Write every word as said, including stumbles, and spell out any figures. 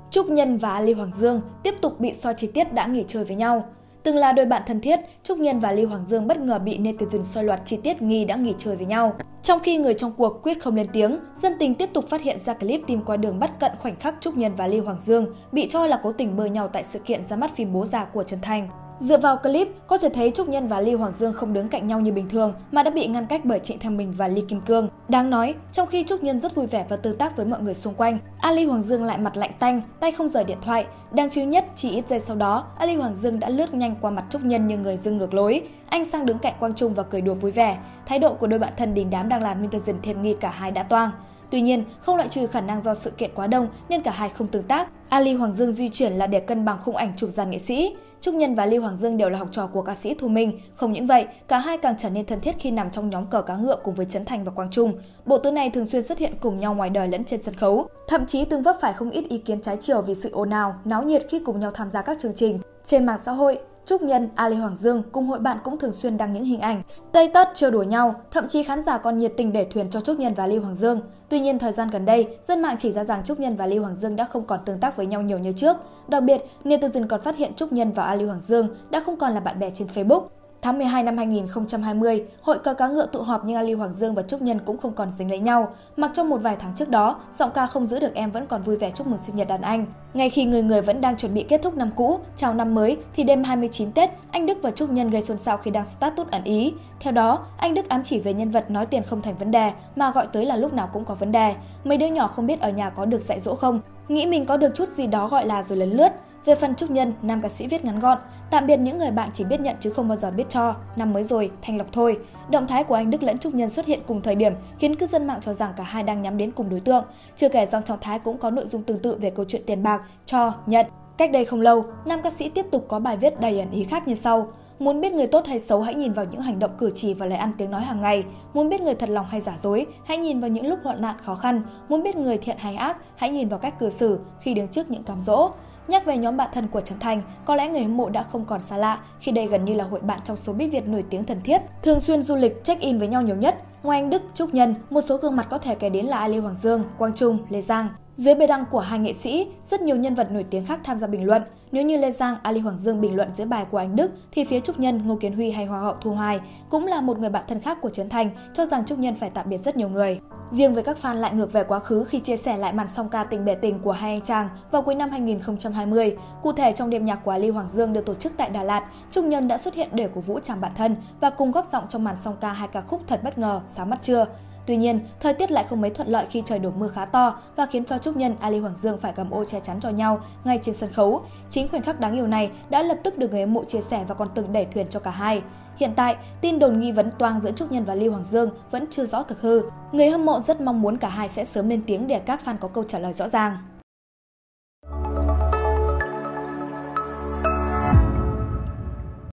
Trúc Nhân và Ali Hoàng Dương tiếp tục bị soi chi tiết đã nghỉ chơi với nhau. Từng là đôi bạn thân thiết, Trúc Nhân và Ali Hoàng Dương bất ngờ bị netizen soi loạt chi tiết nghi đã nghỉ chơi với nhau. Trong khi người trong cuộc quyết không lên tiếng, dân tình tiếp tục phát hiện ra clip tìm qua đường bắt cận khoảnh khắc Trúc Nhân và Ali Hoàng Dương bị cho là cố tình bơi nhau tại sự kiện ra mắt phim Bố Già của Trấn Thành. Dựa vào clip, có thể thấy Trúc Nhân và Ali Hoàng Dương không đứng cạnh nhau như bình thường mà đã bị ngăn cách bởi Trịnh Thăng Bình và Ly Kim Cương. Đáng nói, trong khi Trúc Nhân rất vui vẻ và tương tác với mọi người xung quanh, Ali Hoàng Dương lại mặt lạnh tanh, tay không rời điện thoại. Đáng chú ý nhất, chỉ ít giây sau đó, Ali Hoàng Dương đã lướt nhanh qua mặt Trúc Nhân như người dưng ngược lối. Anh sang đứng cạnh Quang Trung và cười đùa vui vẻ. Thái độ của đôi bạn thân đình đám đang làm netizen thêm nghi cả hai đã toang. Tuy nhiên, không loại trừ khả năng do sự kiện quá đông nên cả hai không tương tác. Ali Hoàng Dương di chuyển là để cân bằng khung ảnh chụp dàn nghệ sĩ. Trúc Nhân và Ali Hoàng Dương đều là học trò của ca sĩ Thu Minh. Không những vậy, cả hai càng trở nên thân thiết khi nằm trong nhóm cờ cá ngựa cùng với Trấn Thành và Quang Trung. Bộ tứ này thường xuyên xuất hiện cùng nhau ngoài đời lẫn trên sân khấu. Thậm chí từng vấp phải không ít ý kiến trái chiều vì sự ồn ào, náo nhiệt khi cùng nhau tham gia các chương trình. Trên mạng xã hội, Trúc Nhân, Ali Hoàng Dương cùng hội bạn cũng thường xuyên đăng những hình ảnh, status trêu đùa nhau, thậm chí khán giả còn nhiệt tình để thuyền cho Trúc Nhân và Ali Hoàng Dương. Tuy nhiên, thời gian gần đây, dân mạng chỉ ra rằng Trúc Nhân và Ali Hoàng Dương đã không còn tương tác với nhau nhiều như trước. Đặc biệt, netizen còn phát hiện Trúc Nhân và Ali Hoàng Dương đã không còn là bạn bè trên Facebook. Tháng mười hai năm hai nghìn không trăm hai mươi, hội cờ cá ngựa tụ họp nhưng Ali Hoàng Dương và Trúc Nhân cũng không còn dính lấy nhau. Mặc trong một vài tháng trước đó, giọng ca Không Giữ Được Em vẫn còn vui vẻ chúc mừng sinh nhật đàn anh. Ngay khi người người vẫn đang chuẩn bị kết thúc năm cũ, chào năm mới, thì đêm hai mươi chín Tết, anh Đức và Trúc Nhân gây xôn xao khi đăng status ẩn ý. Theo đó, anh Đức ám chỉ về nhân vật nói tiền không thành vấn đề, mà gọi tới là lúc nào cũng có vấn đề. Mấy đứa nhỏ không biết ở nhà có được dạy dỗ không, nghĩ mình có được chút gì đó gọi là rồi lấn lướt. Về phần Trúc Nhân, nam ca sĩ viết ngắn gọn: tạm biệt những người bạn chỉ biết nhận chứ không bao giờ biết cho, năm mới rồi, thanh lọc thôi. Động thái của anh Đức lẫn Trúc Nhân xuất hiện cùng thời điểm khiến cư dân mạng cho rằng cả hai đang nhắm đến cùng đối tượng. Chưa kể dòng trọng thái cũng có nội dung tương tự về câu chuyện tiền bạc, cho, nhận. Cách đây không lâu, nam ca sĩ tiếp tục có bài viết đầy ẩn ý khác như sau: muốn biết người tốt hay xấu hãy nhìn vào những hành động cử chỉ và lời ăn tiếng nói hàng ngày. Muốn biết người thật lòng hay giả dối, hãy nhìn vào những lúc hoạn nạn khó khăn. Muốn biết người thiện hay ác, hãy nhìn vào cách cư xử khi đứng trước những cám dỗ. Nhắc về nhóm bạn thân của Trấn Thành, có lẽ người hâm mộ đã không còn xa lạ khi đây gần như là hội bạn trong showbiz Việt nổi tiếng thân thiết, thường xuyên du lịch check-in với nhau nhiều nhất. Ngoài anh Đức, Trúc Nhân, một số gương mặt có thể kể đến là Ali Hoàng Dương, Quang Trung, Lê Giang. Dưới bài đăng của hai nghệ sĩ, rất nhiều nhân vật nổi tiếng khác tham gia bình luận. Nếu như Lê Giang, Ali Hoàng Dương bình luận dưới bài của anh Đức, thì phía Trúc Nhân, Ngô Kiến Huy hay Hoa hậu Thu Hoài cũng là một người bạn thân khác của Trấn Thành cho rằng Trúc Nhân phải tạm biệt rất nhiều người. Riêng với các fan lại ngược về quá khứ khi chia sẻ lại màn song ca tình bể tình của hai anh chàng vào cuối năm hai nghìn không trăm hai mươi. Cụ thể, trong đêm nhạc của Ali Hoàng Dương được tổ chức tại Đà Lạt, Trúc Nhân đã xuất hiện để cổ vũ chàng bạn thân và cùng góp giọng trong màn song ca hai ca khúc Thật Bất Ngờ, Sáng Mắt Trưa. Tuy nhiên, thời tiết lại không mấy thuận lợi khi trời đổ mưa khá to và khiến cho Trúc Nhân, Ali Hoàng Dương phải cầm ô che chắn cho nhau ngay trên sân khấu. Chính khoảnh khắc đáng yêu này đã lập tức được người hâm mộ chia sẻ và còn từng đẩy thuyền cho cả hai. Hiện tại, tin đồn nghi vấn toang giữa Trúc Nhân và Ali Hoàng Dương vẫn chưa rõ thực hư. Người hâm mộ rất mong muốn cả hai sẽ sớm lên tiếng để các fan có câu trả lời rõ ràng.